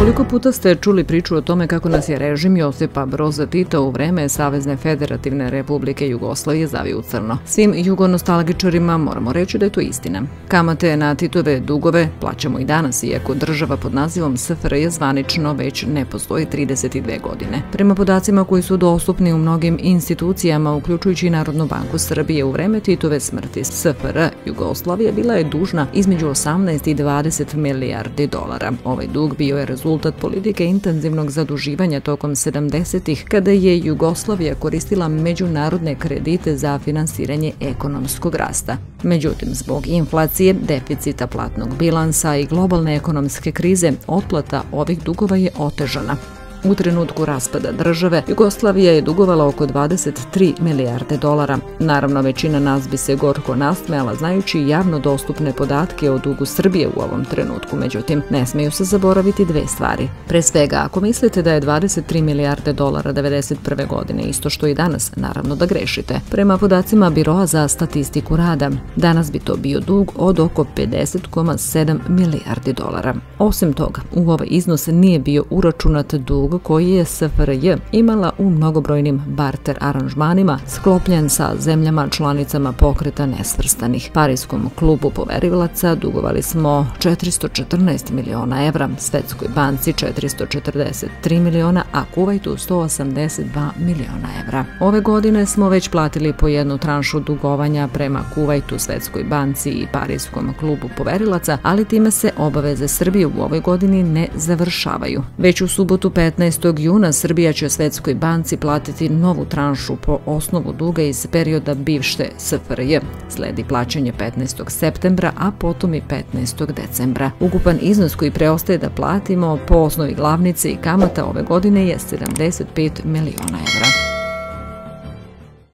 Koliko puta ste čuli priču o tome kako nas je režim Josipa Broza Tita u vreme Savezne federativne republike Jugoslavije zavio u crno? Svim jugonostalgičarima moramo reći da je to istina. Kamate na Titove dugove plaćamo i danas, iako država pod nazivom SFRJ zvanično već ne postoji 32 godine. Prema podacima koji su dostupni u mnogim institucijama, uključujući i Narodnu banku Srbije, u vreme Titove smrti SFRJ Jugoslavija bila je dužna između 18 i 20 milijardi dolara. Ovaj dug bio je rezultat politike intenzivnog zaduživanja tokom 70-ih, kada je Jugoslavija koristila međunarodne kredite za finansiranje ekonomskog rasta. Međutim, zbog inflacije, deficita platnog bilansa i globalne ekonomske krize, otplata ovih dugova je otežana. U trenutku raspada države, Jugoslavija je dugovala oko 23 milijarde dolara. Naravno, većina nas bi se gorko nasmejala znajući javno dostupne podatke o dugu Srbije u ovom trenutku. Međutim, ne smeju se zaboraviti dve stvari. Pre svega, ako mislite da je 23 milijarde dolara 1991. godine isto što i danas, naravno da grešite. Prema podacima Biroa za statistiku rada, danas bi to bio dug od oko 50,7 milijardi dolara. Osim toga, u ovaj iznos nije bio uračunat dug koji je SFRJ imala u mnogobrojnim barter aranžmanima sklopljen sa zemljama članicama Pokreta nesvrstanih. Parijskom klubu poverilaca dugovali smo 414 miliona evra, Svetskoj banci 443 miliona, a Kuvajtu 182 miliona evra. Ove godine smo već platili po jednu tranšu dugovanja prema Kuvajtu, Svetskoj banci i Parijskom klubu poverilaca, ali time se obaveze Srbije u ovoj godini ne završavaju. Već u subotu 15. juna Srbija će Svetskoj banci platiti novu tranšu po osnovu duga iz perioda bivše SFRJ. Sledi plaćanje 15. septembra, a potom i 15. decembra. Ukupan iznos koji preostaje da platimo po osnovi glavnice i kamata ove godine je 75 miliona evra.